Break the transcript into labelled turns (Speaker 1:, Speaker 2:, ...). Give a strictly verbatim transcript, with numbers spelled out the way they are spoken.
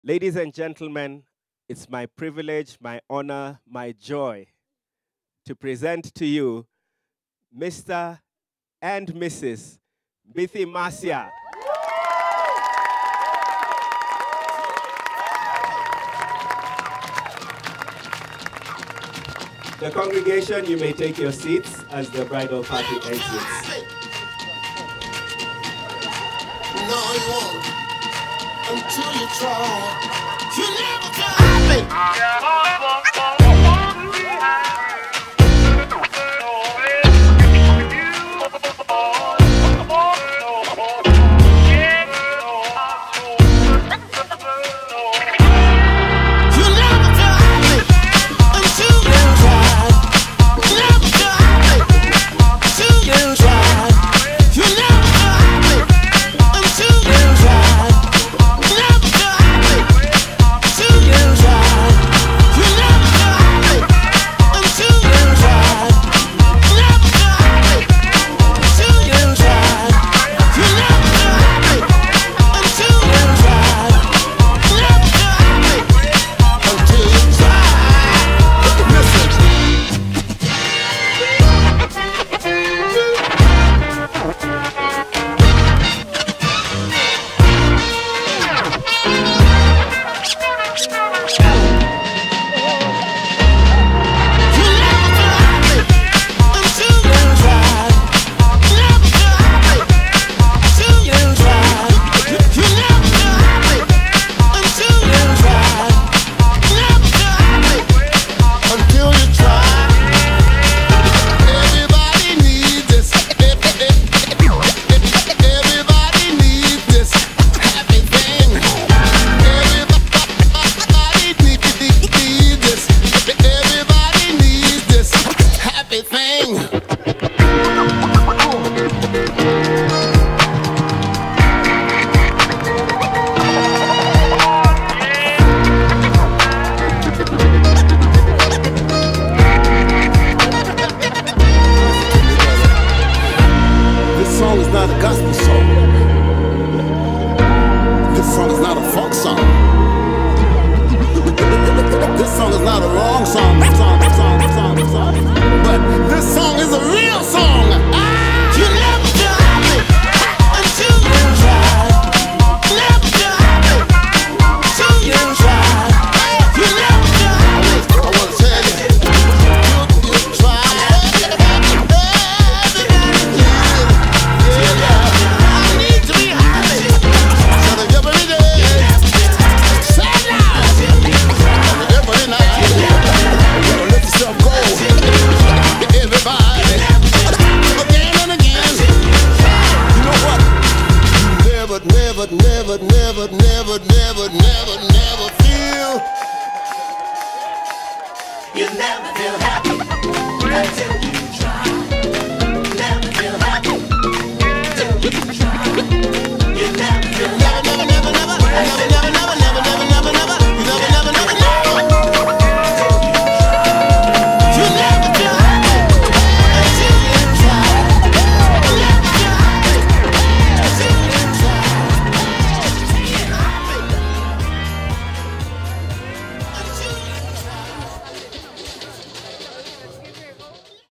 Speaker 1: Ladies and gentlemen, it's my privilege, my honor, my joy to present to you Mister and Missus Bithi Masia. The congregation, you may take your seats as the bridal party exits.
Speaker 2: No, you won't. Until you try, you never can happen. Never, never, never, never, never, never feel.
Speaker 3: You never feel happy until you